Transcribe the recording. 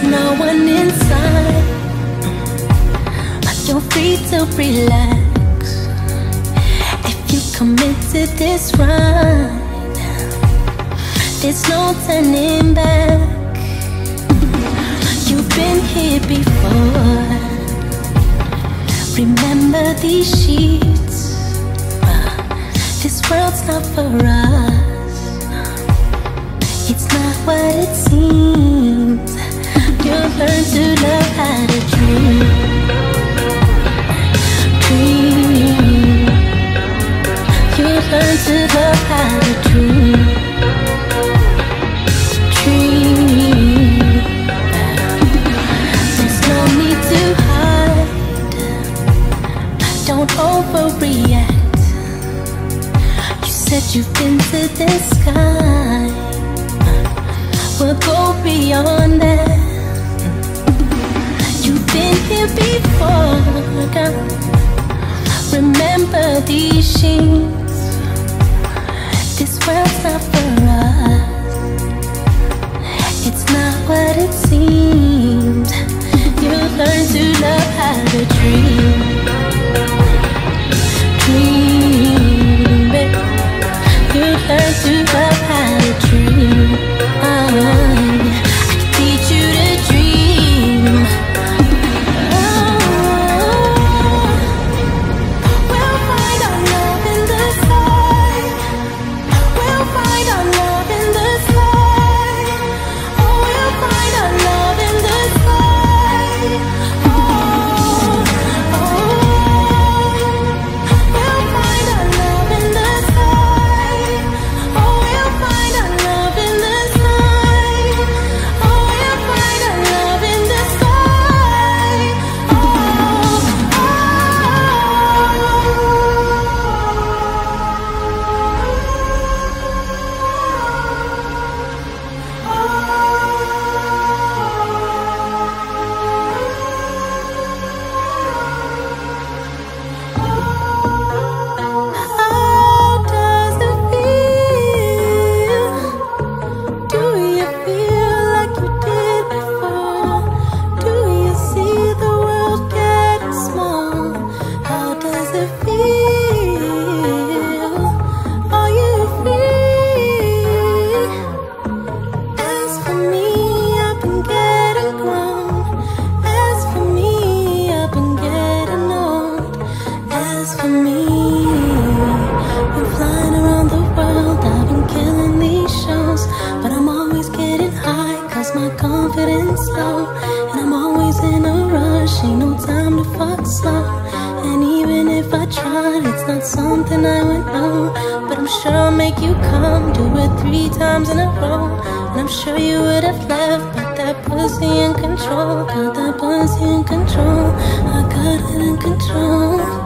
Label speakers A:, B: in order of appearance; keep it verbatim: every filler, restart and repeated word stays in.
A: no one inside. You're free to relax if you commit to this ride. There's no turning back. You've been here before. Remember these sheets. This world's not for us. It's not what it seems. You'll learn to love how to dream. Dream. You'll learn to love how to dream. Dream. There's no need to hide. Don't overreact. You said you've been to the sky. We'll go beyond that. You've been here before, girl. Remember these sheets. This world's not for us. It's not what it seems. You'll learn to love how to dream. Dream, baby. You'll learn to love how to dream. I can teach you to dream. We'll find our love in the sky. We'll find our love in the sky. Oh, we'll find our love in the sky. Oh, oh. We'll find our love in the sky. Oh, we'll find our love in the sky. Oh, we'll find our love in the sky. Oh, how does it feel? Do you feel like you did before? Do you see the world getting small? How does it feel? Are you free? As for me, I've been getting grown. As for me, I've been getting old. As for me, been flying around the world. I've been killing these shows, but I'm always getting high, cause my confidence low. And I'm always in a rush, ain't no time to fuck slow. And even if I tried, it's not something I would know. But I'm sure I'll make you come, do it three times in a row. And I'm sure you would have left, but that pussy in control. Got that pussy in control, I got it in control.